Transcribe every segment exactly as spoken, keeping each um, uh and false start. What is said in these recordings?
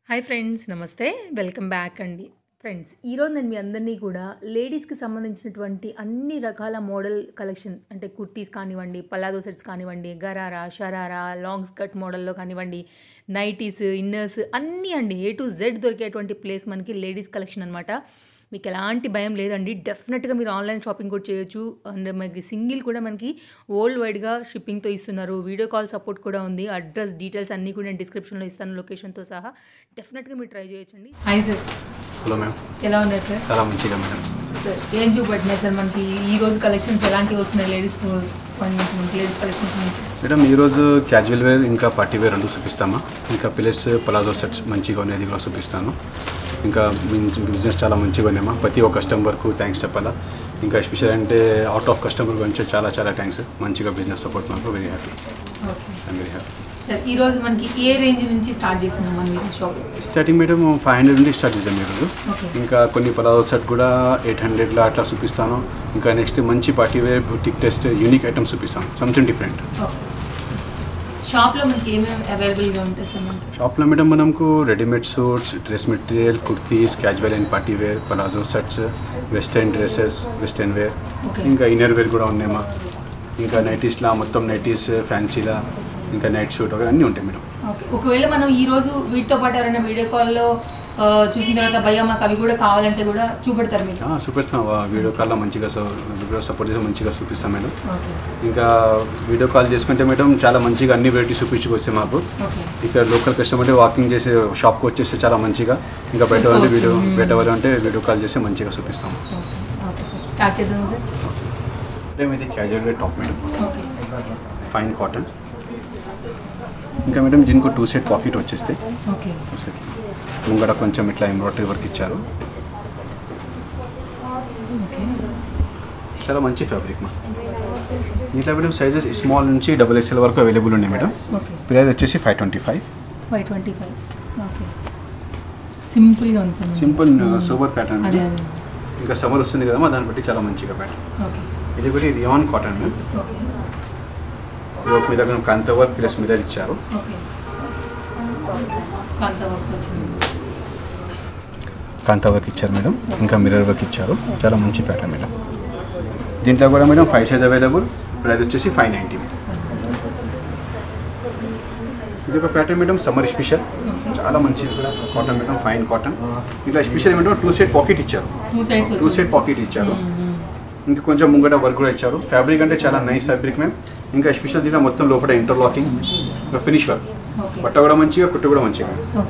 Hi friends, నమస్తే. Welcome back అండి. Friends, ఈరోజు నేను మీ అందరినీ కూడా లేడీస్కి సంబంధించినటువంటి అన్ని రకాల మోడల్ కలెక్షన్ అంటే కుర్తీస్ కానివ్వండి, పలాదో సెట్స్ కానివ్వండి, గరారా, షరారా, లాంగ్ స్కర్ట్ మోడల్లో కానివ్వండి, నైటీస్, ఇన్నర్స్ అన్నీ అండి, ఏ టు జెడ్ దొరికేటువంటి ప్లేస్ మనకి లేడీస్ కలెక్షన్ అనమాట. మీకు ఎలాంటి భయం లేదండి. డెఫినెట్గా మీరు ఆన్లైన్ షాపింగ్ కూడా చేయొచ్చు. అండ్ మనకి సింగిల్ కూడా మనకి వరల్డ్ వైడ్గా షిప్పింగ్తో ఇస్తున్నారు. వీడియో కాల్ సపోర్ట్ కూడా ఉంది. అడ్రస్ డీటెయిల్స్ అన్నీ కూడా నేను డిస్క్రిప్షన్లో ఇస్తాను, లొకేషన్తో సహా. డెఫినెట్గా మీరు ట్రై చేయొచ్చండి. Hi sir. హలో మ్యామ్, ఎలా ఉన్నారు సార్? చాలా మంచిగా మేడం. సార్, ఏం చూపెట్టినాయి సార్ మనకి ఈ రోజు కలెక్షన్స్ ఎలాంటివి వస్తున్నాయి లేడీస్ నుంచి మనకి లేడీస్ కలెక్షన్స్ నుంచి? మేడం, ఈరోజు క్యాజువల్ వేర్ ఇంకా పార్టీ వేర్ రెండు చూపిస్తామా, ఇంకా ప్లస్ పలాజో సెట్స్ మంచిగా ఉన్నది కూడా చూపిస్తాను. ఇంకా బిజినెస్ చాలా మంచిగా ఉన్నామా, ప్రతి ఒక్క కస్టమర్కు థ్యాంక్స్ చెప్పాలా. ఇంకా ఎస్పెషల్ అంటే అవుట్ ఆఫ్ కస్టమర్ గురించి చాలా చాలా థ్యాంక్స్. మంచిగా బిజినెస్ సపోర్ట్ మాకు very happy. I'm very happy. Sir, ఈరోజు మనకి ఏ రేంజ్ నుంచి స్టార్ట్ చేస్తున్నాం మన మీరు shop? Starting madam five hundred నుండి స్టార్ట్ చేద్దాం ఈరోజు. ఇంకా కొన్ని పలాజో సెట్ కూడా ఎయిట్ హండ్రెడ్లో అట్లా చూపిస్తాను. ఇంకా నెక్స్ట్ మంచి party wear boutique test unique items చూపిస్తాను, సంథింగ్ డిఫరెంట్. షాప్లో మనకి ఏమేమి అవైలబుల్గా ఉంటాయి సార్? మనకి షాప్లో మేడం మనకు readymade suits, dress material, kurtis, casual and party wear, palazzo sets, western dresses, western wear, ఇంకా ఇన్నర్ వేర్ కూడా ఉన్నాయమ్మా. ఇంకా నైటీస్లా మొత్తం నైటీస్, ఫ్యాన్సీలా, ఇంకా నైట్ సూట్ అన్నీ ఉంటాయి మేడం. ఓకే, ఒకవేళ మనం ఈరోజు వీటితో పాటు ఎవరైనా వీడియో కాల్లో చూసిన తర్వాత భయ్యా మాకు అవి కూడా కావాలంటే కూడా చూపెడతారు మీరు? చూపిస్తాం, వీడియో కాల్లో మంచిగా సపోర్ట్ చేసి మంచిగా చూపిస్తాం మేడం. ఇంకా వీడియో కాల్ చేసుకుంటే మేడం చాలా మంచిగా అన్ని వెరైటీస్ చూపించుకొస్తే మాకు ఇక్కడ లోకల్ కస్టమర్ వాకింగ్ చేసి షాప్కి వచ్చేస్తే చాలా మంచిగా. ఇంకా బయట వాళ్ళు వీడియో బయట వాళ్ళు అంటే వీడియో కాల్ చేసి మంచిగా చూపిస్తాం. స్టార్ట్ చేద్దాం సార్. మేడం, ఇది casual wear top madam, fine cotton. ఇంకా మేడం దీనికి టూ సెట్ పాకెట్ వచ్చేస్తే టూ సెట్ ముంగడ కొంచెం ఇట్లా ఎంబ్రాయిడరీ వర్క్ ఇచ్చారు. చాలా మంచి ఫ్యాబ్రిక్ మా. ఇట్లా మేడం సైజెస్ స్మాల్ నుంచి డబుల్ ఎక్స్ఎల్ వరకు అవైలబుల్ ఉన్నాయి మేడం. ప్రైస్ వచ్చేసి five twenty five five twenty five okay. సింపుల్గా ఉంది, సింపుల్ సూపర్ ప్యాటర్న్. ఇంకా సమ్మర్ వస్తుంది కదా, దాన్ని బట్టి చాలా మంచిగా ప్యాటర్న్. ఇది కూడా రియాన్ కాటన్ మ్యామ్. యోక్ మీద కాంతా వర్క్ ప్లస్ మిర్రర్ ఇచ్చారు. కాంతా వర్క్ ఇచ్చారు మేడం, ఇంకా మిర్రర్ వర్క్ ఇచ్చారు. చాలా మంచి ప్యాటర్న్ మేడం. దీంట్లో కూడా madam five size available. Price వచ్చేసి ఫైవ్ నైంటీ. ఇది ఒక ప్యాటర్న్ మేడం, సమ్మర్ స్పెషల్, చాలా మంచిది కూడా కాటన్ మేడం, ఫైన్ కాటన్. ఇలా special madam two set pocket ఇచ్చారు, టూ సెట్ పాకెట్ ఇచ్చారు. ఇంకా కొంచెం ముంగట వర్క్ కూడా ఇచ్చారు. ఫ్యాబ్రిక్ అంటే చాలా నైస్ ఫ్యాబ్రిక్ మ్యామ్. ఇంకా స్పెషల్ దీంట్లో మొత్తం లోపల ఇంటర్లాకింగ్, ఫినిష్ వర్క్, బట్ట కూడా మంచిగా, కుట్టు కూడా మంచిగా.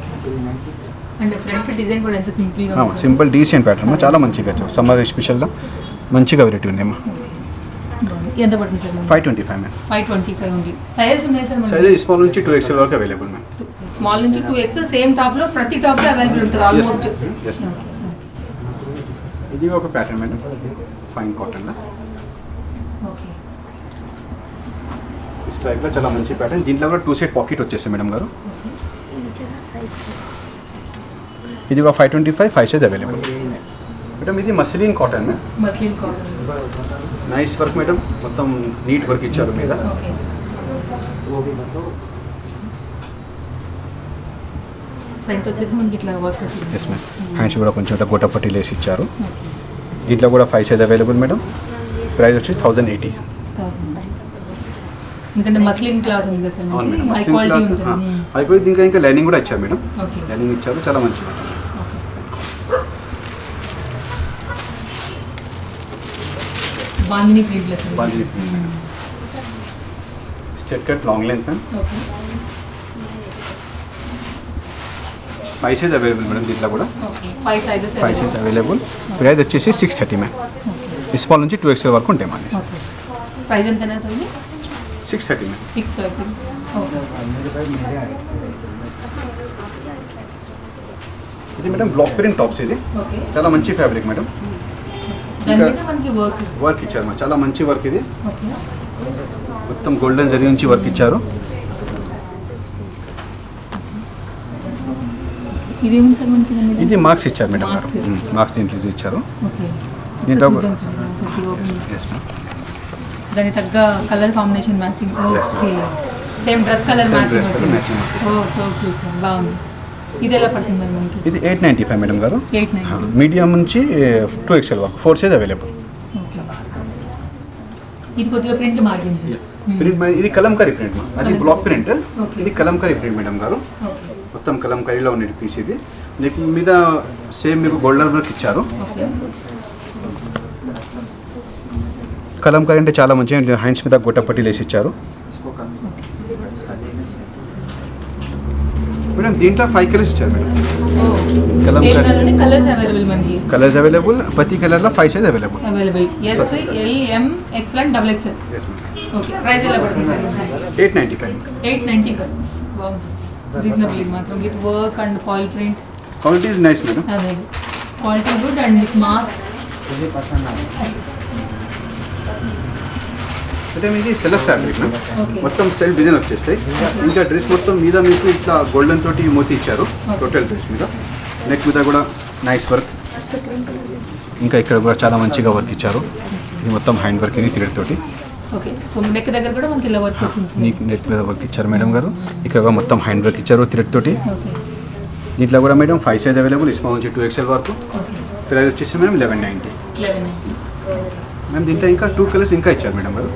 సింపుల్ డీసెంట్ ప్యాటర్న్, చాలా మంచిగా ఇచ్చారు. సమ్మర్ స్పెషల్గా మంచిగా వెరైటీ ఉన్నాయమ్మా. ఎంత పడుతుంది sir? Five twenty five ma'am. Five twenty five ఉంది. సైజ్ ఉన్నాయి సార్? సైజ్ స్మాల్ నుంచి టూ ఎక్స్ఎల్ వరకు అవైలబుల్ మ్యామ్. స్మాల్ నుంచి టూ ఎక్స్ఎల్ సేమ్ టాప్లో ప్రతి టాప్లో అవైలబుల్ ఉంటుంది ఆల్మోస్ట్. ఇది ఒక ప్యాటర్న్ మేడం, ఫైన్ కాటన్లో. ఓకే, ఈ స్ట్రైక్లో చాలా మంచి ప్యాటర్న్. దీంట్లో కూడా టూ సెట్ పాకెట్ వచ్చేస్తాయి మేడం గారు. ఇది ఒక five twenty five five size available madam. ఇది muslin cotton, muslin cotton, nice work madam, మొత్తం నీట్ వర్క్ ఇచ్చారు మీద. ఫ్రంట్ వచ్చేసి మనకి ఇట్లా వర్క్ వచ్చింది. Yes ma'am. హ్యాండ్స్ కూడా కొంచెం ఇట్లా గొట్టపట్టి లేసి ఇచ్చారు. దీంట్లో కూడా five size available madam. Price వచ్చి థౌజండ్ ఎయిటీ. ఎందుకంటే మస్లిన్ క్లాత్ ఉంది కదా సార్, అవును madam, high muslin quality cloth. ఉంటుంది. అయిపోయింది. ఇంకా ఇంకా లైనింగ్ కూడా ఇచ్చారు మేడం, లైనింగ్ ఇచ్చారు, చాలా మంచిగా. Bandhani prints, bandhani print, straight cut, long length ma'am. Five size available madam. దీంట్లో కూడా five sizes five size available. Price వచ్చేసి సిక్స్ థర్టీ మ్యామ్. స్మాల్ నుంచి టూ ఎక్స్ఎల్ వరకు ఉంటాయి మన. ప్రైస్ ఎంతైనా sir? Six thirty ma'am. Six thirty ఇది మేడం బ్లాక్ ప్రింట్ టాప్స్. ఇది చాలా మంచి ఫ్యాబ్రిక్ మేడం. వర్క్ ఇచ్చారు మా, చాలా మంచి వర్క్. ఇది మొత్తం గోల్డెన్ జరీ నుంచి వర్క్ ఇచ్చారు. ఇది మార్క్స్ ఇచ్చారు మేడం, మార్క్స్ దీంట్లో ఇచ్చారు. దాని తగ్గ colour combination matching. Okay, same dress colour matching వచ్చింది. ఓ సో క్యూట్ సార్, బాగుంది. ఇది ఎలా పడుతుంది మరి మనకి? ఇది ఎయిట్ నైంటీ ఫైవ్ మేడం గారు. ఎయిట్ నైన్ మీడియం నుంచి టూ ఎక్స్ఎల్ వరకు ఫోర్ సైజ్ అవైలబుల్. ఇది కొద్దిగా ప్రింట్ మార్జిన్స్. ప్రింట్ ఇది కలంకారీ ప్రింట్ మా, అది బ్లాక్ ప్రింట్, ఇది కలంకారీ ప్రింట్ మేడం గారు. మొత్తం కలంకారీలో ఉన్న పీస్ ఇది. నెక్ మీద సేమ్ మీకు గోల్డెన్ వర్క్ ఇచ్చారు. కలంకారీ అంటే చాలా మంచిగా హ్యాండ్స్ మీద గొట్టపట్టి లేసి ఇచ్చారు మేడం. దీంట్లో ఫైవ్ కలర్స్ ఇచ్చారు మేడం. కలంకారీ కలర్స్ అవైలబుల్ మనకి. కలర్స్ అవైలబుల్, ప్రతి కలర్లో five size available. Available S, L, M, XL and double XL. Okay, price ఎలా పడుతుంది? Eight ninety five. Eight ninety five reasonable. ఇది మాత్రం with work and foil print. Quality is nice madam. అదే quality good and with mask. అంటే మీది self fabric మొత్తం self design వచ్చేస్తాయి. ఇంకా డ్రెస్ మొత్తం మీద మీకు ఇట్లా గోల్డెన్ తోటి మోతి ఇచ్చారు టోటల్ డ్రెస్ మీద. నెక్ మీద కూడా నైస్ వర్క్, ఇంకా ఇక్కడ కూడా చాలా మంచిగా వర్క్ ఇచ్చారు. ఇది మొత్తం హ్యాండ్ వర్క్ ఇది థ్రెడ్ తోటి. ఓకే, సో నెక్ దగ్గర కూడా మనకి ఇలా వర్క్ వచ్చింది. నెక్ మీద వర్క్ ఇచ్చారు మేడం గారు. ఇక్కడ కూడా మొత్తం హ్యాండ్ వర్క్ ఇచ్చారు థ్రెడ్ తోటి. దీంట్లో కూడా madam five size available, small నుంచి టూ ఎక్స్ఎల్ వరకు. ప్రైస్ వచ్చేసి మేడం లెవెన్ నైంటీ. మ్యామ్ దీంట్లో ఇంకా టూ కలర్స్ ఇంకా ఇచ్చారు మేడం గారు.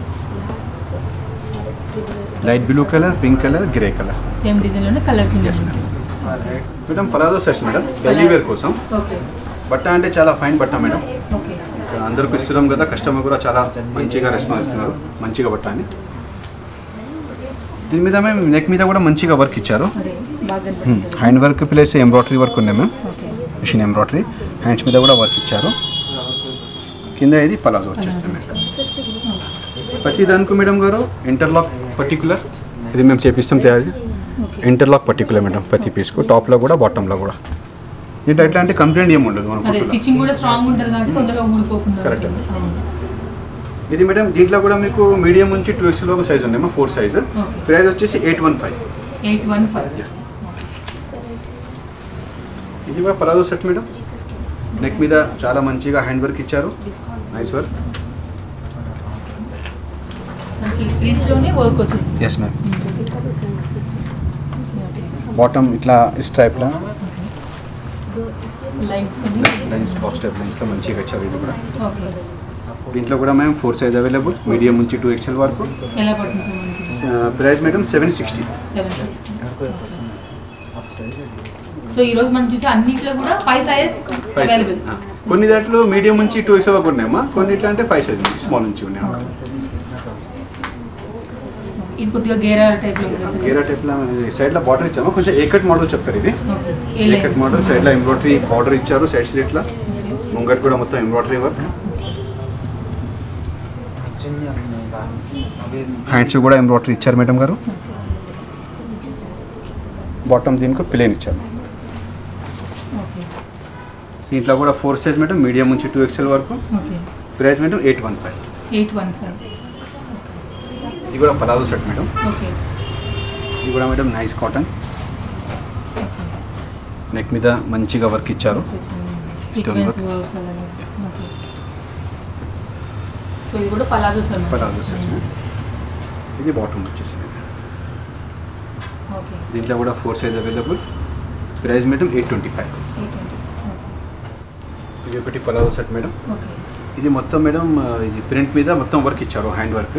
Light blue colour, pink colour, grey colour. Same డిజైన్లోనే కలర్స్ ఉన్నాయి madam. Palazzo sets madam, daily wear కోసం. బట్ట అంటే చాలా ఫైన్ బట్ట మేడం. ఇక్కడ అందరికీ ఇస్తున్నాం కదా, కస్టమర్ కూడా చాలా మంచిగా రెస్పాన్స్ ఇస్తున్నారు, మంచిగా బట్ట అని. దీని మీద మేము నెక్ మీద కూడా మంచిగా వర్క్ ఇచ్చారు. Hand work plus embroidery work ఉన్నాయి మ్యామ్, మిషన్ ఎంబ్రాయిడరీ. హ్యాండ్స్ మీద కూడా వర్క్ ఇచ్చారు. కింద ఇది పలాజో వచ్చేస్తుంది. ప్రతి దానికి మేడం గారు ఇంటర్లాక్ పర్టికులర్ ఇది మేము చేపిస్తాం తయారు. ఇంటర్లాక్ పర్టికులర్ మేడం ప్రతి పీస్కు, టాప్లో కూడా బాటంలో కూడా. ఇది ఎట్లా అంటే కంప్లైంట్ ఏమి ఉండదు మనకు. స్టిచ్చింగ్ కూడా స్ట్రాంగ్ ఉంటుంది కాబట్టి తొందరగా ఊడిపోకుండా. కరెక్ట్. ఇది మేడం దీంట్లో కూడా మీకు మీడియం నుంచి టూ ఎక్స్ఎల్ వరకు సైజ్ ఉన్నాయమ్మా, ఫోర్ సైజ్. ప్రైస్ వచ్చేసి eight one five. Eight one five. ఇది కూడా పలాజో సెట్ మేడం. నెక్ మీద చాలా మంచిగా హ్యాండ్ వర్క్ ఇచ్చారు, nice work. Yes ma'am. Bottom ఇట్లా స్ట్రైప్లా లైన్స్ బాక్స్ టైప్ లైన్స్లో మంచిగా ఇచ్చారు. ఇది కూడా దీంట్లో కూడా ma'am four size available, medium నుంచి టూ ఎక్స్ఎల్ వరకు. Price madam seven sixty. Seven sixty. So ఈరోజు మనం చూసే అన్నిట్లో కూడా ఫైవ్ సైజ్ అవైలబుల్. కొన్ని దాంట్లో మీడియం నుంచి టూ ఎక్స్ఎల్ వరకు ఉన్నాయమ్మా, కొన్నిట్లో అంటే ఫైవ్ సైజ్ స్మాల్ నుంచి ఉన్నాయమ్మా. ఇది కొద్దిగా గేరా టైప్లో ఉంది. గేరా టైప్లో సైడ్లో బార్డర్ ఇచ్చాము, కొంచెం ఏకట్ మోడల్ చెప్తారు. ఇది ఏకట్ మోడల్, సైడ్లో ఎంబ్రాయిడరీ బార్డర్ ఇచ్చారు, సైడ్ స్లీట్లో ముంగట్ కూడా మొత్తం ఎంబ్రాయిడరీ వర్క్. హ్యాండ్స్ కూడా ఎంబ్రాయిడరీ ఇచ్చారు మేడం గారు. బాటమ్ దీనికి ప్లేన్ ఇచ్చారు. దీంట్లో కూడా ఫోర్ సైజ్ మేడం, మీడియం నుంచి టూ ఎక్స్ఎల్ వరకు. Price madam eight one five. Eight one five. ఇది కూడా పలాజో సెట్ మేడం. ఇది కూడా మేడం నైస్ కాటన్. నెక్ మీద మంచిగా వర్క్ ఇచ్చారు. సో ఇది కూడా పలాజో సెట్. Palazzo set. ఇది బాటమ్ వచ్చేసింది. దీంట్లో కూడా four size available. Price madam eight twenty five. ఇది ఒకటి పలాజో సెట్ మేడం. ఇది మొత్తం మేడం ఇది ప్రింట్ మీద మొత్తం వర్క్ ఇచ్చారు, hand work.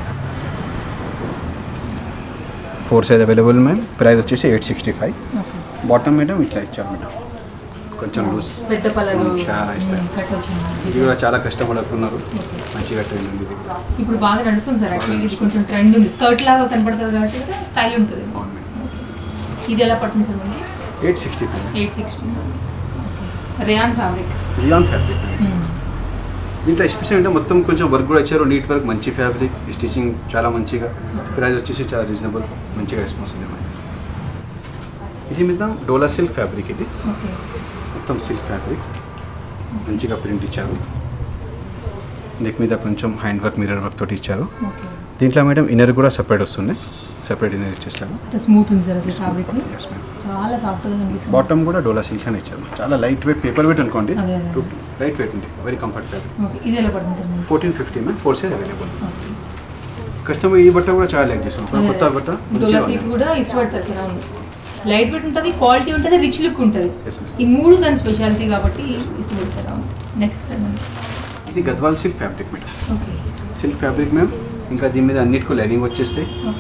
Four size available ma'am. Price వచ్చేసి eight sixty five. Bottom madam ఇట్లా ఇచ్చారు మేడం, కొంచెం లూజ్. చాలా ఇష్టం. ఇది కూడా చాలా కస్టమర్ అవుతున్నారు, మంచిగా ట్రెండ్ ఉంది. ఇప్పుడు బాగా నడుస్తుంది సార్. యాక్చువల్లీ ఇది కొంచెం ట్రెండ్ ఉంది, స్కర్ట్ లాగా కనపడుతుంది కాబట్టి స్టైల్ ఉంటుంది. ఇది ఎలా పడుతుంది సార్ మనకి? Eight sixty five. Eight sixty. Rayon fabric. Rayon fabric. దీంట్లో ఎస్పెషల్ అంటే మొత్తం కొంచెం వర్క్ కూడా ఇచ్చారు, నీట్ వర్క్, మంచి ఫ్యాబ్రిక్, స్టిచింగ్ చాలా మంచిగా. ప్రైస్ వచ్చేసి చాలా రీజనబుల్, మంచిగా రెస్పాన్స్ ఉంది. ఇది మీద డోలా సిల్క్ ఫ్యాబ్రిక్. ఇది మొత్తం సిల్క్ ఫ్యాబ్రిక్, మంచిగా ప్రింట్ ఇచ్చారు. నెక్ మీద కొంచెం హ్యాండ్ వర్క్, మిర్రర్ వర్క్ తోటి ఇచ్చారు. దీంట్లో మేడం ఇన్నర్ కూడా సపరేట్ వస్తుంది, సపరేట్ ఇన్నర్ ఇచ్చేస్తాను. స్మూత్ ఉంది సార్ అసలు ఫ్యాబ్రిక్, చాలా సాఫ్ట్గా కనిపిస్తుంది. బాటమ్ కూడా డోలా సిల్క్ అని ఇచ్చారు, చాలా లైట్ వెయిట్, పేపర్ వెయిట్ అనుకోండి, లైట్ వెయిట్ ఉంది, వెరీ కంఫర్ట్ ఫ్యాబ్రిక్. ఇది ఎలా పడుతుంది sir? Fourteen fifty ma'am, four size available. Customer ఈ బట్ట కూడా చాలా లైక్ చేస్తాం, కొత్త బట్ట. డోలా సిల్క్ కూడా ఇష్టపడతారు సార్. అవును, లైట్ వెయిట్ ఉంటుంది, క్వాలిటీ ఉంటుంది, రిచ్ లుక్ ఉంటుంది. ఈ మూడు దాని స్పెషాలిటీ కాబట్టి ఇష్టపడతారు. నెక్స్ట్ సార్ ఇది Gadwal silk fabric madam. Okay, silk fabric ma'am. ఇంకా దీని మీద అన్నిటికీ లైనింగ్ వచ్చేస్తాయి. ఓకే,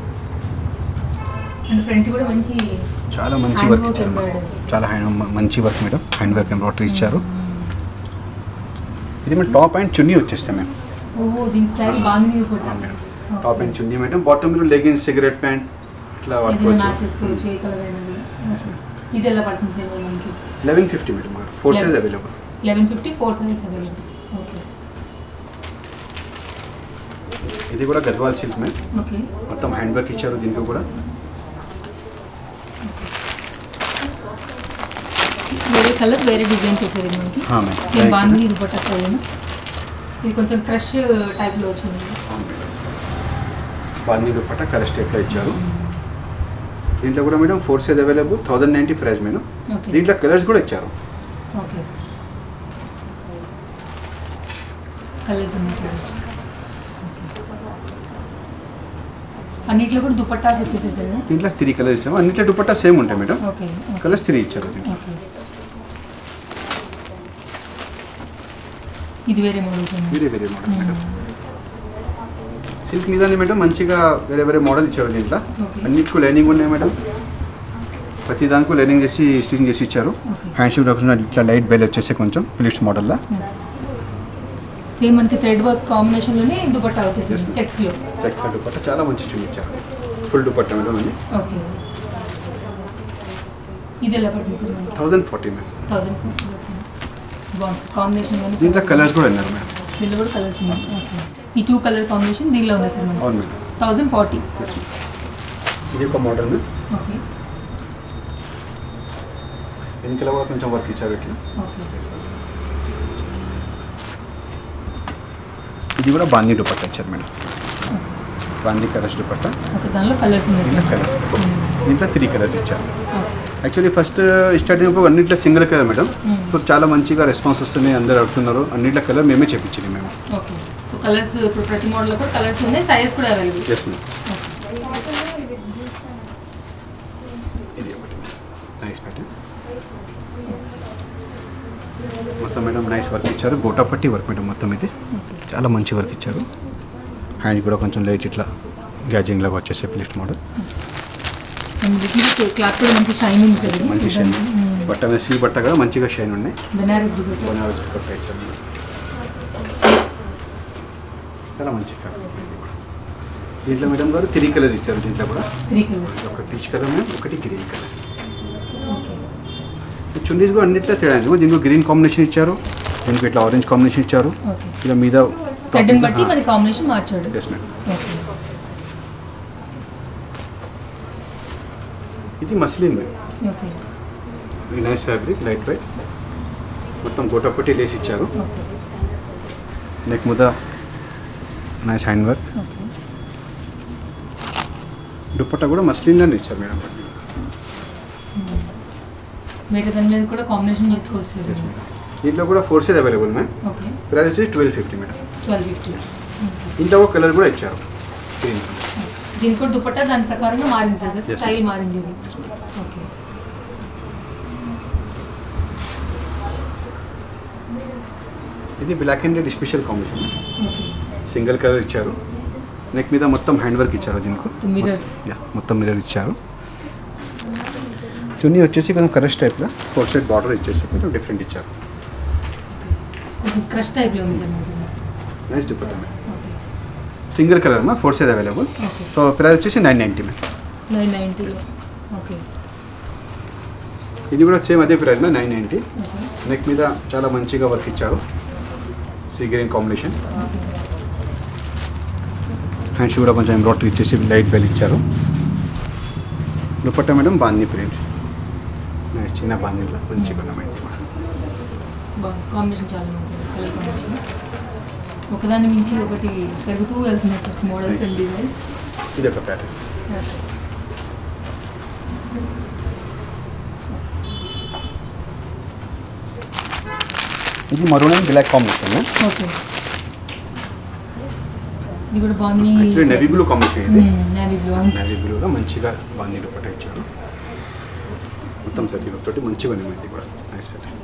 అండ్ ఫ్రంట్ కూడా మంచి చాలా మంచి వర్క్ ఇచ్చారు. చాలా హ్యాండ్ మంచి work madam. Hand work embroidery ఇచ్చారు. ఇది మేము టాప్ అండ్ చున్నీ వచ్చేస్తాయి మ్యామ్. ఓహో, దీని స్టైల్ బాగుంది. టాప్ అండ్ చున్నీ మేడం. బాటమ్ మీరు లెగిన్స్, సిగరెట్ ప్యాంట్ ఇట్లా వాడుకోవచ్చు. మ్యాచ్ చేసుకోవచ్చు ఏ కలర్ అయినా కూడా. ఇది ఎలా పడుతుంది సార్ మనకి? Eleven fifty madam. Four size available. Eleven fifty four size available. Okay, ఇది కూడా గద్వాల్ సిల్క్ మ్యామ్. ఓకే, మొత్తం హ్యాండ్ వర్క్ ఇచ్చారు దీనికి కూడా. వేరే కలర్ వేరే డిజైన్స్ వచ్చారు మనకి. సేమ్ బాగుంది దుపట్టా స్టైల్. ఇది కొంచెం క్రష్ టైప్లో వచ్చింది. బాందీ దుపట్టా క్రష్ టైప్లో ఇచ్చారు. దీంట్లో కూడా madam four size available. Thousand ninety price madam. దీంట్లో కలర్స్ కూడా ఇచ్చారు. ఓకే, కలర్స్ ఉన్నాయి సార్. అన్నిట్లో కూడా దుపట్టాస్ వచ్చేసేసారు. దీంట్లో త్రీ కలర్స్ ఇచ్చాము. అన్నిట్లో దుపట్టా సేమ్ ఉంటాయి మేడం. ఓకే, కలర్స్ త్రీ ఇచ్చారు. ఓకే, ఇది వేరే మోడల్. వేరే వేరే మోడల్ మేడం. సిల్క్ మీదనే మేడం మంచిగా వేరే వేరే మోడల్ ఇచ్చారు. దీంట్లో అన్నిటికీ లైనింగ్ ఉన్నాయి మేడం. ప్రతి దానికి లైనింగ్ చేసి స్టిచింగ్ చేసి ఇచ్చారు. హ్యాండ్ షూట్ రాకుండా ఇట్లా లైట్ బెల్ వచ్చేసి కొంచెం ఫిలిప్స్ మోడల్లో. సేమ్ మనకి థ్రెడ్ వర్క్ కాంబినేషన్లోనే దుపట్టా వచ్చేసింది చెక్స్లో. చెక్స్లో దుపట్టా చాలా మంచి చూపించారు. ఫుల్ దుపట్టా మేడం అండి. ఓకే, ఇది ఎలా పడుతుంది సార్ మనకి? Thousand forty madam. Thousand forty పడుతుంది. బాగుంది కాంబినేషన్. కానీ దీంట్లో కలర్స్ కూడా ఉన్నారు మేడం. దీంట్లో కూడా కలర్స్ ఉన్నాయి. ఓకే, ఈ టూ కలర్ కాంబినేషన్ దీనిలో ఉన్నాయి సార్ మనకి. అవును మేడం. Thousand forty. ఇది ఒక మోడల్ మేడం. ఓకే, వెనకాల కూడా కొంచెం వర్క్ ఇచ్చారు ఇట్లా. ఓకే, ఇది కూడా బాందీ దుపట్టా ఇచ్చారు madam. Bandhi colours dupatta. Okay, దానిలో కలర్స్ ఉన్నాయి సార్. కలర్స్ దీంట్లో త్రీ కలర్స్ ఇచ్చారు. ఓకే, యాక్చువల్లీ ఫస్ట్ స్టార్టింగ్ అన్నింటిలో సింగిల్ కలర్ మేడం. సో చాలా మంచిగా రెస్పాన్స్ వస్తుంది. అందరు అడుగుతున్నారు. అన్నింటిలో కలర్ మేమే చెప్పించింది మేము. ఓకే, సో కలర్స్ ఇప్పుడు ప్రతి మోడల్లో కూడా కలర్స్ ఉన్నాయి, సైజెస్ కూడా అవైలబుల్. Yes ma'am. ఇది ఒకటి నైస్ ప్యాటర్న్. మొత్తం మేడం నైస్ వర్క్ ఇచ్చారు. గోటాపట్టి వర్క్ మేడం మొత్తం. ఇది చాలా మంచి వర్క్ ఇచ్చారు. హ్యాండ్ కూడా కొంచెం లైట్ ఇట్లా గ్యాజింగ్ లాగా వచ్చేసే ప్లేట్ మోడల్. క్లాత్ కూడా మంచి షైన్ ఉంది సార్. మంచి షైన్. బట్ట మీద సిల్క్ బట్ట కూడా మంచిగా షైన్ ఉన్నాయి. బెనారస్ దుపట్టా. బెనారస్ దుపట్టా ఇచ్చారు. చాలా మంచి ఫ్యాబ్రిక్. దీంట్లో మేడం గారు త్రీ కలర్ ఇచ్చారు. దీంట్లో కూడా త్రీ కలర్స్. ఒక పీచ్ కలర్ మేడం, ఒకటి గ్రీన్ కలర్. చున్నీస్ కూడా అన్నిట్లో తేడా. దీనికి గ్రీన్ కాంబినేషన్ ఇచ్చారు. దీనికి ఇట్లా ఆరెంజ్ కాంబినేషన్ ఇచ్చారు. ఇలా మీద థ్రెడ్ని బట్టి మన కాంబినేషన్ మార్చాడు. Yes madam. ఇది మస్లిన్ మేడం. ఓకే, ఇది నైస్ ఫ్యాబ్రిక్, లైట్ వెయిట్. మొత్తం గోటాపట్టి లేస్ ఇచ్చారు. నెక్ మీద నైస్ హ్యాండ్ వర్క్. దుపట్టా కూడా మస్లిన్లోనే ఇచ్చారు మేడం. వేరే దాని మీద కూడా కాంబినేషన్ చేసుకోవచ్చు. దీంట్లో కూడా four size available ma'am. Okay, price వచ్చేసి twelve fifty madam. Twelve fifty. దీంట్లో ఒక కలర్ కూడా ఇచ్చారు. గ్రీన్. దీనికి కూడా దుపట్టా దాని ప్రకారంగా మారింది సార్. స్టైల్ మారింది ఇది. ఓకే, ఇది black and red special combination. Okay, single colour ఇచ్చారు. నెక్ మీద మొత్తం హ్యాండ్ వర్క్ ఇచ్చారు. దీనికి మిర్రర్స్. యా, మొత్తం మిర్రర్ ఇచ్చారు. చున్నీ వచ్చేసి కొంచెం కరస్ టైప్లో ఫోర్ సైడ్ బార్డర్ ఇచ్చేసి కొంచెం డిఫరెంట్ ఇచ్చారు. కొంచెం క్రష్ టైప్లో ఉంది sir. Nice dupatta madam. Single colour మా four size available. So price వచ్చేసి నైన్ నైంటీ మ్యామ్. నైన్ నైంటీలో. ఓకే, ఇది కూడా సేమ్ అదే price ma'am, nine ninety. Neck మీద చాలా మంచిగా వర్క్ ఇచ్చారు. Sea green combination. హ్యాండ్స్ కూడా కొంచెం ఎంబ్రాయిడరీ ఇచ్చేసి లైట్ బెల్ ఇచ్చారు. దుపట్టా మేడం బాందీ ప్రింట్. నైస్ చిన్న బాందీలో మంచి బలమైంది. కాంబినేషన్ చాలా మంచిది. కలర్ కాంబినేషన్ ఒకదాని మించి ఒకటి పెరుగుతూ వెళ్తున్నాయి సార్ మోడల్స్ అండ్ డిజైన్స్. ఇది ఒక ప్యాటర్న్. ఇది maroon and black combination. Okay, ఇది కూడా బాగుంది. Navy blue combination. ఇది నేవీ బ్లూ. నేవీ బ్లూగా మంచిగా బాందీ దుపట్టా ఇచ్చారు. మొత్తం జరీ వర్క్ తోటి మంచిగా ఉంది ఇది కూడా నైస్ ప్యాటర్న్.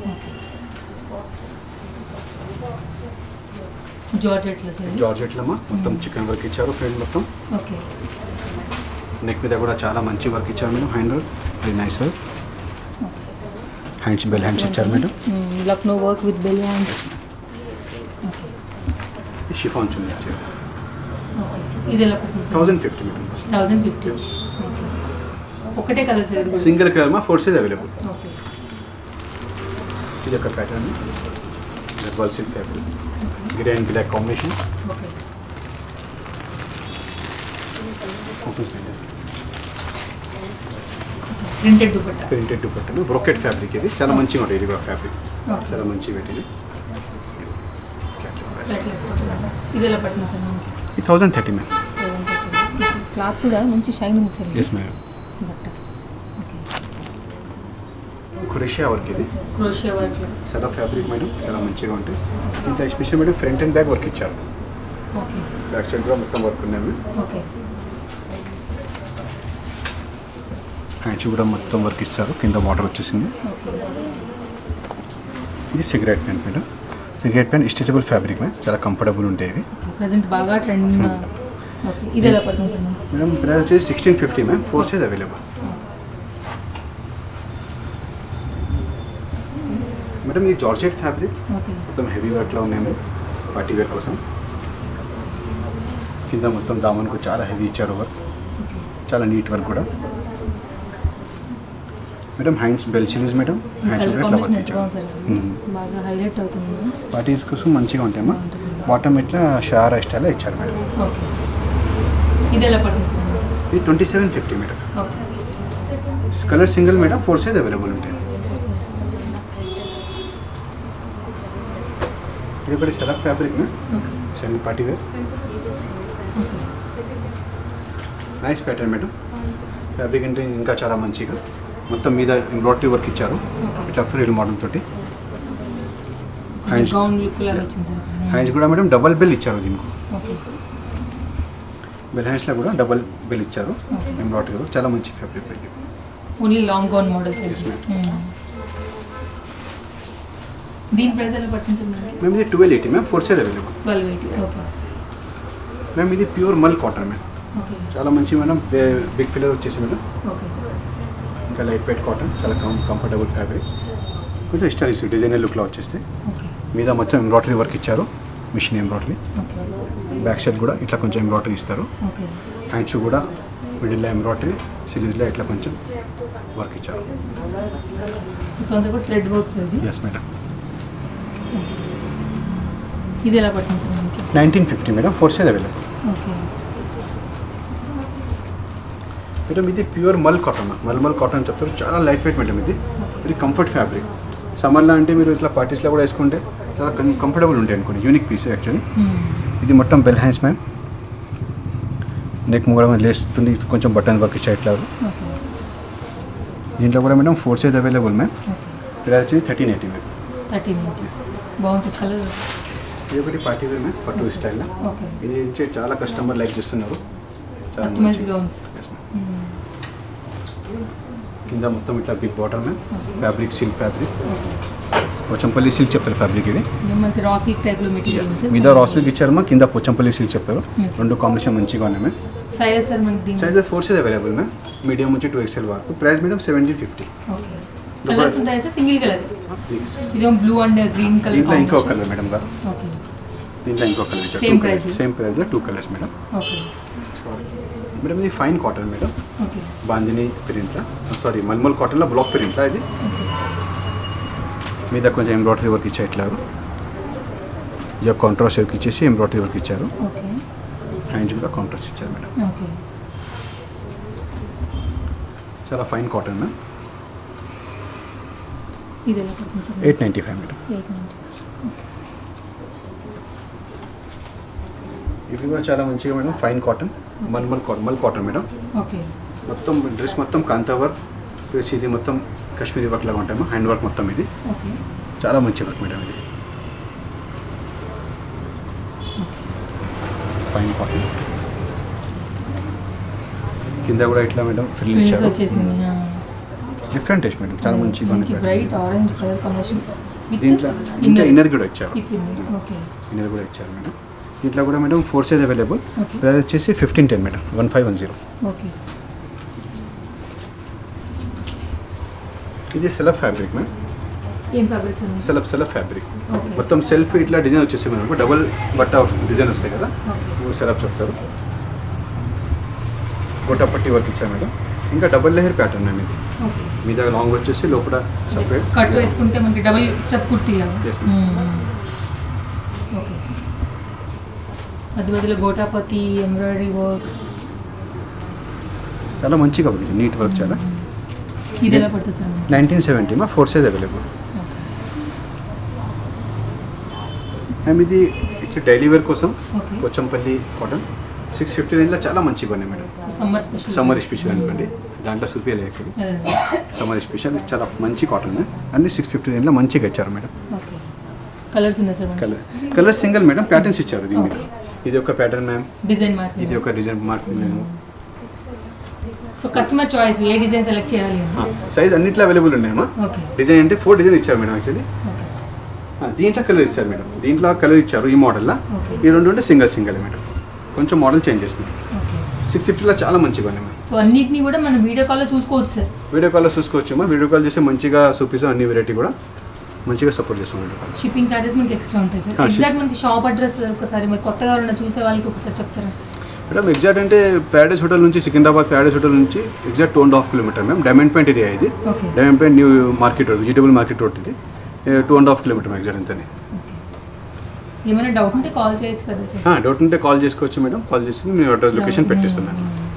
జార్జెట్లో సార్ జార్జెట్లో మొత్తం చికెన్ వర్క్ ఇచ్చారు ఫ్రంట్ మొత్తం. ఓకే. నెక్ మీద కూడా చాలా మంచి వర్క్ ఇచ్చారు madam. Hand work very nice work. Hands bell hands ఇచ్చారు madam. Lucknow work with bell hands. Chiffon chunni ఇచ్చారు. ఇది ఎలా పడుతుంది sir? Thousand fifty madam. Thousand fifty. ఒకటే కలర్ సార్? సింగిల్ కలర్ మా ఫోర్ సైజ్ అవైలబుల్. ఓకే. ఇది ఒక pattern double silk fabric grey and black combination. Okay. Printed dupatta. Printed dupatta brocade fabric ఇది చాలా మంచిగా ఉంటుంది. ఇది కూడా ఫ్యాబ్రిక్ చాలా మంచిగా పెట్టింది. ఇది ఎలా పడుతుంది సార్? ఇది థౌజండ్ థర్టీ మేడం. క్లాత్ కూడా మంచి షైన్ ఉంది sir. Yes madam. Crochet work ఇది. క్రోషియా వర్క్ సరా ఫ్యాబ్రిక్ మేడం చాలా మంచిగా ఉంటుంది. ఇంత special madam front and back work ఇచ్చారు. ఓకే. బ్యాక్ సైడ్ కూడా మొత్తం వర్క్ ఉన్నాయి మేడం. ఓకే. హ్యాండ్స్ కూడా మొత్తం వర్క్ ఇస్తారు. కింద మోడల్ వచ్చేసింది. ఇది cigarette pant madam. Cigarette pant stretchable fabric madam చాలా కంఫర్టబుల్ ఉంటాయి ఇవి. ప్రెజెంట్ బాగా ట్రెండ్. ఓకే. ఇది ఎలా పడుతుంది సార్? మేడం ప్రైస్ వచ్చేసి sixteen fifty ma'am. Four size available. Madam ఇది జార్జెట్ ఫ్యాబ్రిక్ మొత్తం హెవీ వర్క్లో ఉన్నాయి మేడం. పార్టీ వేర్ కోసం కింద మొత్తం దామన్కు చాలా హెవీ ఇచ్చారు వర్క్. చాలా నీట్ వర్క్ కూడా madam. Hands bell series madam. Hands కూడా వర్క్ ఇచ్చారు. బాగా హైలైట్ అవుతుంది. పార్టీస్ కోసం మంచిగా ఉంటాయమ్మా. బాటమ్ ఇట్లా షారా స్టైల్ ఇచ్చారు మేడం. ఓకే. ఇది ఎలా పడుతుంది సార్? ఇది twenty seven fifty madam. Okay. Colour single madam. Four size available ఉంటాయి. ఇది ఒకటి select fabric semi party wear nice pattern madam. Fabric అంటే ఇంకా చాలా మంచిగా మొత్తం మీద ఎంబ్రాయిడరీ వర్క్ ఇచ్చారు. ఇట్లా ఫ్రిల్ మోడల్ తోటి. హ్యాండ్స్ హ్యాండ్స్ కూడా మేడం డబల్ బెల్ ఇచ్చారు. దీనికి బెల్ హ్యాండ్స్లో కూడా డబల్ బెల్ ఇచ్చారు. ఎంబ్రాయిడరీ చాలా మంచి ఫ్యాబ్రిక్ ఇది. Only long gown models. దీని ప్రైస్ ఎలా పడుతుంది సార్? మేము ఇది twelve eighty ma'am. Four size available. Twelve eighty. Okay. Ma'am ఇది pure mul cotton ma'am. Okay. చాలా మంచి మేడం. బిగ్ ఫిలర్ వచ్చేసి మేడం. ఓకే. ఇంకా లైట్ వెయిట్ కాటన్ చాలా కంఫర్టబుల్ ఫ్యాబ్రిక్. కొంచెం స్టైలిష్ డిజైనర్ లుక్లో వచ్చేస్తే మీద మొత్తం ఎంబ్రాయిడరీ వర్క్ ఇచ్చారు. Machine embroidery. బ్యాక్ సైడ్ కూడా ఇట్లా కొంచెం ఎంబ్రాయిడరీ ఇస్తారు. హ్యాండ్స్ కూడా మిడిల్లో ఎంబ్రాయిడరీ సిరీస్లో ఇట్లా కొంచెం వర్క్ ఇచ్చారు. Thread works. Yes madam. ఇది ఎలా పడుతుంది సార్ మనకి? Nineteen fifty madam. Four size available. Okay. Madam ఇది pure mul cotton. Mulmul cotton చెప్తారు. చాలా లైట్ వెయిట్ మేడం. ఇది ఇది కంఫర్ట్ ఫ్యాబ్రిక్. సమ్మర్లో అంటే మీరు ఇట్లా పార్టీస్లో కూడా వేసుకుంటే చాలా కంఫర్టబుల్ ఉంటాయి అనుకోండి. Unique piece actually. ఇది మొత్తం బెల్ హ్యాండ్స్ మ్యామ్. నెక్ కూడా లేస్తుంది. కొంచెం బటన్ వర్క్ ఇచ్చా ఇట్లా. దీంట్లో కూడా madam four size available ma'am. Price వచ్చి thirteen eighty ma'am. Thirteen eighty. బాగుంది కలర్. ఇది ఒకటి పార్టీ వేర్ మ్యామ్. పట్టు స్టైల్లో. ఇది నుంచి చాలా కస్టమర్ లైక్ చేస్తున్నారు. Customised gowns. కింద మొత్తం ఇట్లా big bottom ma'am. Fabric silk fabric. Pochampally silk చెప్పారు ఫ్యాబ్రిక్ ఇది. మనకి రా సిల్క్ టైప్లో మెటీరియల్ మీద రా సిల్క్ ఇచ్చారు మా. కింద పోచంపల్లి సిల్క్ చెప్పారు. రెండు కాంబినేషన్ మంచిగా ఉన్నాయి మ్యామ్. సైజ్ సార్ మనకి size four size available ma'am. Medium నుంచి టూ ఎక్స్ఎల్ వరకు. Price madam seventeen fifty. Okay. Colours ఉంటాయి సార్? Single colour. ఇది బ్లూ అండ్ గ్రీన్ కలర్. దీంట్లో ఇంకో కలర్ మేడం గారు. ఓకే. దీంట్లో ఇంకో కలర్ ఇచ్చారు. Same price. సేమ్ ప్రైస్లో two colours madam. Okay. Madam ఇది fine cotton madam. Okay. Bandhani ప్రింట్లా సారీ మల్మల్ కాటన్లో బ్లాక్ ప్రింట్లా ఇది. మీద కొంచెం ఎంబ్రాయిడరీ వర్క్ ఇచ్చారు ఇట్లా. ఇక కాంట్రాస్ట్ వర్క్ ఇచ్చేసి ఎంబ్రాయిడరీ వర్క్ ఇచ్చారు. ఓకే. హ్యాండ్స్ కూడా కాంట్రాస్ట్ ఇచ్చారు మేడం. ఓకే. చాలా ఫైన్ కాటన్ మ్యామ్. ఇది ఎలా పడుతుంది sir? Eight ninety five madam. Eight ninety. ఇవి కూడా చాలా మంచిగా madam. Fine cotton mulmul cotton మల్ కాటన్ మేడం. ఓకే. మొత్తం డ్రెస్ మొత్తం కాంతా వర్క్ ప్లస్ ఇది మొత్తం కాశ్మీరీ వర్క్ లాగా ఉంటాయి. హ్యాండ్ వర్క్ మొత్తం ఇది. ఓకే. చాలా మంచి వర్క్ మేడం ఇది. Fine cotton. కింద కూడా ఇట్లా మేడం ఫ్రిల్ ఇచ్చారు. డిఫరెంట్ టేస్ట్ మేడం, చాలా మంచి మంచి bright orange colour combination with దీంట్లో ఇంకా ఇన్నర్ కూడా ఇచ్చారు, విత్ ఇన్నర్. ఓకే ఇన్నర్ కూడా ఇచ్చారు మేడం. దీంట్లో కూడా madam four size available. Okay price వచ్చేసి fifteen ten madam, one five one zero. Okay ఇది సెలఫ్ ఫ్యాబ్రిక్ మ్యామ్, ఏం ఫ్యాబ్రిక్స్ అండి? సెలఫ్ సెలఫ్ ఫ్యాబ్రిక్ ఓకే మొత్తం సెల్ఫ్ ఇట్లా డిజైన్ వచ్చేసి మనకు డబల్ బట్ట డిజైన్ వస్తాయి కదా, ఓకే సెలఫ్ చెప్తారు. గొట్టపట్టి వర్క్ ఇచ్చారు మేడం. ఇంకా డబల్ లేయర్ ప్యాటర్న్ మ్యామ్ ఇది. ఓకే మీద లాంగ్ వచ్చేసి లోపల సపరేట్ కట్ వేసుకుంటే మనకి డబుల్ స్టెప్ కుర్తీ కదా. Yes, ఓకే మధ్య మధ్యలో గోటాపతి ఎంబ్రాయిడరీ వర్క్. చాలా మంచిగా ఉంది, నీట్ వర్క్ చాలా. ఇది ఎలా పడుతుంది సార్? నైన్టీన్ సెవెంటీ మా four size available. Okay ma'am ఇది యాక్చువల్లీ డైలీ వేర్ కోసం ఓకే కొచ్చంపల్లి కాటన్ సిక్స్ ఫిఫ్టీ రేంజ్లో చాలా మంచిగా ఉన్నాయి madam. So summer special. Summer special అనుకోండి, దాంట్లో చూపించలేదు యాక్చువల్లీ. అదే సమ్మర్ స్పెషల్ చాలా మంచి కాటన్ అన్ని సిక్స్ ఫిఫ్టీ రేంజ్లో మంచిగా ఇచ్చారు మేడం. ఓకే కలర్స్ ఉన్నాయి sir? Colour colour single madam, patterns ఇచ్చారు దీని మీద. ఇది ఒక ప్యాటర్న్ మ్యామ్, డిజైన్ మార్క్. ఇది ఒక డిజైన్ మార్క్ మేము. సో కస్టమర్ చాయిస్ ఏ డిజైన్ సెలెక్ట్ చేయాలి అని. సైజ్ అన్నిట్లో అవైలబుల్ ఉన్నాయమ్మా. ఓకే డిజైన్ అంటే ఫోర్ డిజైన్ ఇచ్చారు మేడం యాక్చువల్లీ. ఓకే దీంట్లో కలర్ ఇచ్చారు మేడం, దీంట్లో కలర్ ఇచ్చారు ఈ మోడల్లో. ఓకే ఈ రెండు ఉంటే సింగిల్ సింగిల్ మేడం, కొంచెం మోడల్ చేంజ్ చేస్తుంది. ఓకే సిక్స్ ఫిఫ్టీలో చాలా మంచిగా ఉన్నాయి మేడం. సో అన్నిటిని కూడా మనం వీడియో కాల్లో చూసుకోవచ్చు సార్. వీడియో కాల్లో చూసుకోవచ్చు అమ్మా, వీడియో కాల్ చేస్తే మంచిగా చూపిస్తాం, అన్ని వెరైటీ కూడా మంచిగా సపోర్ట్ చేస్తాం వీడియో కాల్. షిప్పింగ్ చార్జెస్ మనకి ఎక్స్ట్రా ఉంటాయి సార్. Ah, ఎగ్జాక్ట్ మనకి షాప్ అడ్రస్ ఒకసారి మరి కొత్తగా ఉన్న చూసే వాళ్ళకి ఒకసారి చెప్తారా? మేడం ఎగ్జాక్ట్ అంటే ప్యారడైస్ హోటల్ నుంచి, సికింద్రాబాద్ ప్యారడైస్ హోటల్ నుంచి exact two and half kilometre ma'am. Diamond Point area ఇది. Okay Diamond Point new market road, vegetable market road ఇది. Two and half kilometre exact అంతనే. ఏమైనా డౌట్ ఉంటే కాల్ చేయొచ్చు కదా సార్? డౌట్ ఉంటే కాల్ చేసుకోవచ్చు మేడం, కాల్ చేసి మీ అడ్రస్ లొకేషన్ పెట్టేస్తాను.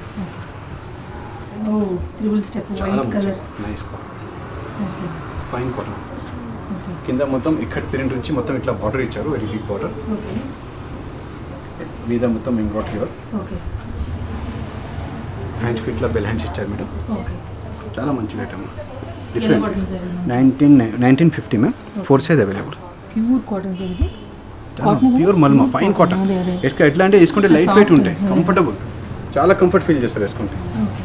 ఓ triple step white colour. Nice cotton, okay fine cotton. Okay కింద మొత్తం ఇక్కడ ప్రింట్ నుంచి మొత్తం ఇట్లా బార్డర్ ఇచ్చారు, వెరీ బిగ్ బార్డర్. ఓకే మీద మొత్తం ఎంబ్రాయిడరీ వర్క్. ఓకే హ్యాండ్స్కి ఇట్లా బెల్ హ్యాండ్స్ ఇచ్చారు మేడం. ఓకే చాలా మంచి ఐటమ్, ఎలా డిఫరెంట్. పడుతుంది sir? Nineteen nineteen fifty ma'am, four size available. Pure cotton sir ఇది. ప్యూర్ మల్మా, ఫైన్ కాటన్. అదే అదే ఎట్లా ఎట్లా అంటే వేసుకుంటే లైట్ వెయిట్ ఉంటాయి, కంఫర్టబుల్, చాలా కంఫర్ట్ ఫీల్ చేస్తారు వేసుకుంటే. ఓకే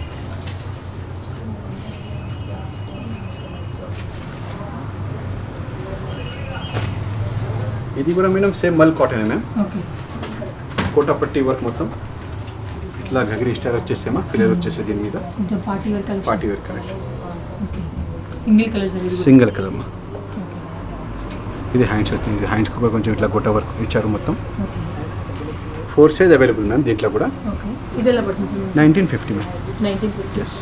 ఇది కూడా madam same mul cotton ma'am. Okay కోటాపట్టి వర్క్ మొత్తం ఇట్లా గగరి స్టార్ వచ్చేసేమా, ఫిలర్ వచ్చేసి దీని మీద కొంచెం party wear colour. Party wear colour, okay single colour sir ఇది. సింగిల్ కలర్ మా. ఓకే ఇది హ్యాండ్స్ వచ్చింది, హ్యాండ్స్ కూడా కొంచెం ఇట్లా గొట్ట వర్క్ ఇచ్చారు మొత్తం. Okay four size available ma'am దీంట్లో కూడా. ఓకే ఇది ఎలా పడుతుంది sir? Nineteen fifty ma'am. Nineteen fifty. Yes.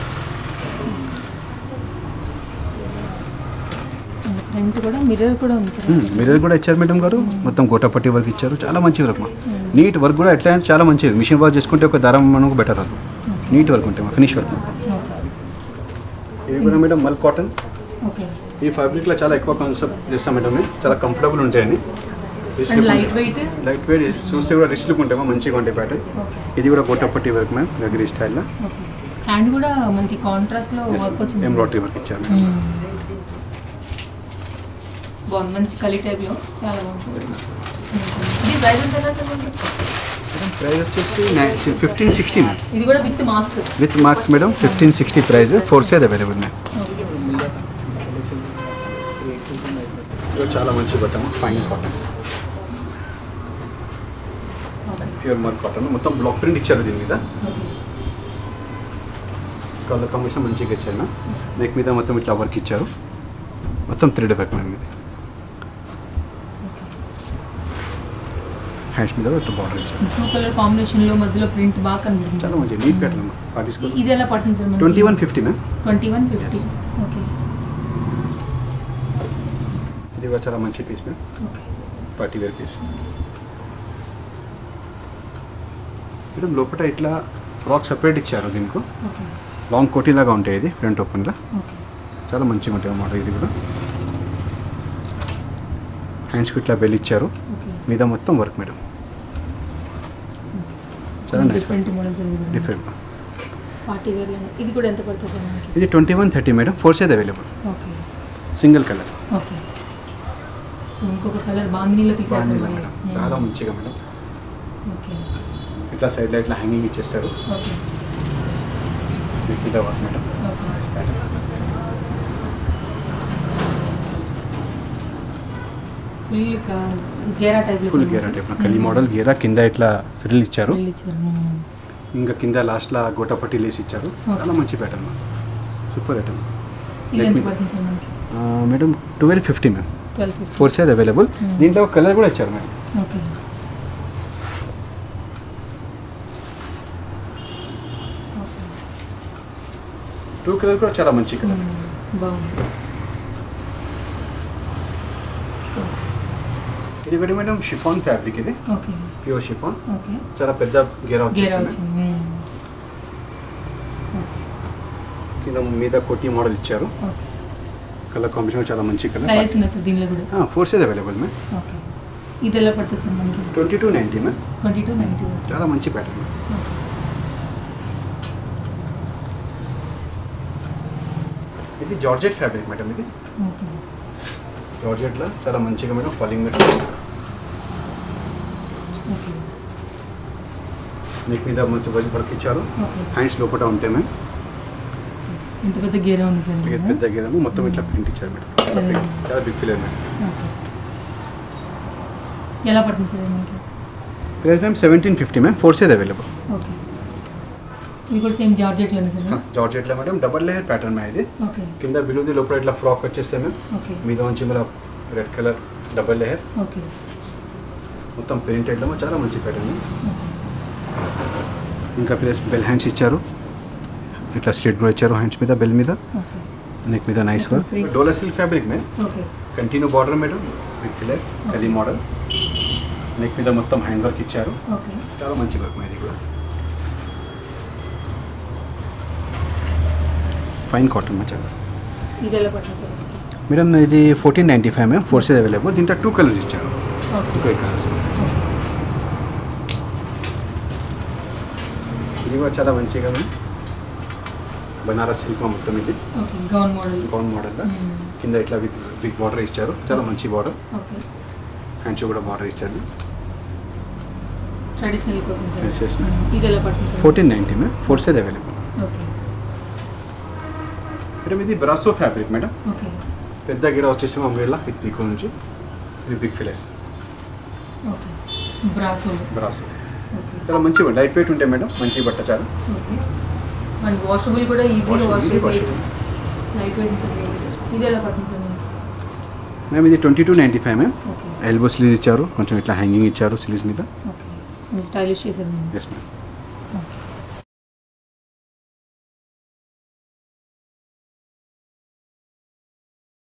Front కూడా మిర్రర్ కూడా ఉంది సార్. మిర్రర్ కూడా ఇచ్చారు మేడం గారు, మొత్తం గోటాపట్టి వర్క్ ఇచ్చారు, చాలా మంచి వర్క్ మా. నీట్ వర్క్ కూడా ఎట్లా అంటే చాలా మంచిది, మిషన్ వర్క్ చేసుకుంటే ఒక దారం మనకు బెటర్ అది. నీట్ వర్క్ ఉంటాయి మా, ఫినిష్ వర్క్. ఓకే ఇది కూడా మేడం మల్ కాటన్. ఓకే ఈ ఫ్యాబ్రిక్లో చాలా ఎక్కువ కాన్సెప్ట్ చేస్తాం మేడం మేము, చాలా కంఫర్టబుల్ ఉంటాయని. And light weight. Light weight చూస్తే కూడా రిచ్ లుక్ ఉంటాయి, మంచిగా ఉంటాయి ప్యాటర్న్. ఓకే ఇది కూడా గోటాపట్టి వర్క్ మ్యామ్, గగరి స్టైల్లో. ఓకే హ్యాండ్ కూడా మనకి కాంట్రాస్ట్లో వర్క్ వచ్చింది. ఎంబ్రాయిడరీ వర్క్ ఇచ్చారు మేడం. మ్మ్. బాగుంది, మంచి కలీ టైప్లో చాలా బాగుంది. ఇది ప్రైస్ ఎంత సార్ మనకి? ప్రైస్ వచ్చేసి ఫిఫ్టీన్ సిక్స్టీ మ్యామ్. ఇది కూడా with mask. With marks madam, fifteen sixty price, four size available ma'am. Okay ఇది చాలా మంచి బట్టం, ఫైన్ కాటన్, ఓకే ప్యూర్ మర్ కాటన్. మొత్తం బ్లాక్ ప్రింట్ ఇచ్చారు దీని మీద, ఓకే కలర్ కాంబినేషన్ మంచిగా ఇచ్చారు. నెక్ మీద మొత్తం ఇట్లా వర్క్ ఇచ్చారు, మొత్తం త్రెడ్ వర్క్ మ్యామ్ ఇది. హ్యాండ్స్ మీద ఇట్లా బార్డర్ ఇచ్చారు. టూ కలర్ కాంబినేషన్లో మధ్యలో ప్రింట్ బాగా కనిపిస్తుంది. చాలా మంచి నీట్ ప్యాటర్న్ పార్టీస్. ఇది ఎలా పడుతుంది sir? Twenty one fifty ma'am. Twenty one fifty. Okay ఇది కూడా చాలా మంచి piece ma'am, okay party wear piece. Madam లోపల ఇట్లా ఫ్రాక్ సపరేట్ ఇచ్చారు దీనికి, ఓకే లాంగ్ కోటీ లాగా ఉంటాయి, ఇది ఫ్రంట్ ఓపెన్లో ఓకే చాలా మంచిగా ఉంటాయి అన్నమాట. ఇది కూడా హ్యాండ్స్కి ఇట్లా బెల్ ఇచ్చారు, ఓకే మీద మొత్తం వర్క్ మేడం, చాలా నైస్ డిఫరెంట్ మోడల్స్ ఇది కూడా. డిఫరెంట్. పార్టీ వేర్ ఇది కూడా ఎంత పడుతుంది సార్ మనకి? ఇది twenty one thirty madam, four size available, okay single colour. Okay so ఇంకొక కలర్ బాందినీలో తీసేస్తారు మళ్ళీ. మేడం చాలా మంచిగా మేడం, ఓకే ఇట్లా సైడ్లో ఇట్లా హ్యాంగింగ్ ఇచ్చేస్తారు. ఓకే ఇది వర్క్ మేడం. ఓకే ఫుల్ గేరా టైప్ ఫుల్ గేరా టైప్ కలి మోడల్ గేరా కింద ఇట్లా ఫ్రిల్ ఇచ్చారు ఇచ్చారు ఇంకా కింద లాస్ట్లో గోటపట్టి లేసి ఇచ్చారు చాలా మంచి ప్యాటర్న్ సూపర్ ఐటమ్ ఇది ఎంత పడుతుంది సార్ మనకి madam twelve fifty ma'am twelve fifty four size available దీంట్లో కలర్ కూడా ఇచ్చారు మేడం ఓకే టూ కలర్ కూడా చాలా మంచి కలర్ బాగుంది సార్ ఇది ఒకటి మేడం షిఫాన్ ఫ్యాబ్రిక్ ఇది ఓకే ప్యూర్ షిఫాన్ ఓకే చాలా పెద్ద గేరా గేరా వచ్చేసింది వచ్చింది కింద మీద కొట్టి మోడల్ ఇచ్చారు ఓకే కలర్ కాంబినేషన్ చాలా మంచి కలర్ సైజ్ ఉంది సార్ దీనిలో కూడా four size available ma'am okay ఇది ఎలా పడుతుంది సార్ మనకి twenty two ninety ma'am twenty two ninety చాలా మంచి ప్యాటర్న్ ఇది జార్జెట్ ఫ్యాబ్రిక్ మేడం ఇది ఓకే జార్జెట్లో చాలా మంచిగా madam falling material okay neck మీద మంచి వర్క్ ఇచ్చారు ఓకే హ్యాండ్స్ లోపల ఉంటాయి మ్యామ్ ఇంత పెద్ద గేరా ఉంది సార్ పెద్ద పెద్ద గేదము మొత్తం ఇట్లా ప్రింట్ ఇచ్చారు మేడం చాలా big- చాలా బిగ్ ఫిలర్ మేడం ఓకే ఎలా పడుతుంది సార్ ఇది మనకి price ma'am seventeen fifty ma'am four size available okay ఇది కూడా సేమ్ జార్జెట్లోనే సార్ జార్జెట్లో madam double layer pattern ma'am ఇది ఓకే కింద బిలుది లోపల ఇట్లా ఫ్రాక్ వచ్చేస్తే మ్యామ్ ఓకే మీద నుంచి మళ్ళీ red colour double layer okay మొత్తం ప్రింటెడ్లో చాలా మంచి ప్యాటర్న్ ఓకే ఇంకా ప్లస్ బెల్ హ్యాండ్స్ ఇచ్చారు ఇట్లా స్లిట్ కూడా ఇచ్చారు హ్యాండ్స్ మీద బెల్ మీద ఓకే నెక్ మీద నైస్ వర్క్ డోలా silk fabric ma'am okay continue border madam big filler అది మోడల్ నెక్ మీద మొత్తం హ్యాండ్ వర్క్ ఇచ్చారు ఓకే చాలా మంచి వర్క్ ఇది కూడా ఫైన్ కాటన్ మచాల ఇది ఎలా పడుతుంది సార్ మేడం ఇది fourteen ninety five ma'am four size available దీంట్లో టూ కలర్స్ ఇచ్చారు ఓకే టూ కలర్స్ ఇది కూడా చాలా మంచిగా మ్యామ్ బనారస్ సిల్క్ మొత్తం ఇది okay gown model gown model కింద ఇట్లా విత్ బిగ్ బార్డర్ ఇచ్చారు చాలా మంచి బార్డర్ ఓకే హ్యాండ్స్ కూడా బార్డర్ ఇచ్చారు ట్రెడిషనల్ కోసం సార్ Yes, yes, ma'am. ఇది ఎలా పడుతుంది sir fourteen ninety ma'am four size available okay madam ఇది బ్రాసో ఫ్యాబ్రిక్ మేడం ఓకే పెద్ద గిడ వచ్చేసి మా వేళ విత్ పీకో నుంచి ఇది బిగ్ ఫిలర్ ఓకే బ్రాసోలో బ్రాసో ఓకే చాలా మంచి లైట్ వెయిట్ ఉంటాయి మేడం మంచి బట్ట చాలా ఓకే అండ్ వాషబుల్ కూడా ఈజీగా వాష్ Washable, చేసేయచ్చు washable. లైట్ వెయిట్ ఉంటుంది ఇది ఎలా పడుతుంది సార్ మనకి మ్యామ్ ఇది twenty two ninety five ma'am okay elbow sleeves ఇచ్చారు కొంచెం ఇట్లా హ్యాంగింగ్ ఇచ్చారు స్లీవ్స్ మీద ఓకే మీరు స్టైలిష్ చేశారు ఎస్ మ్యామ్ ఓకే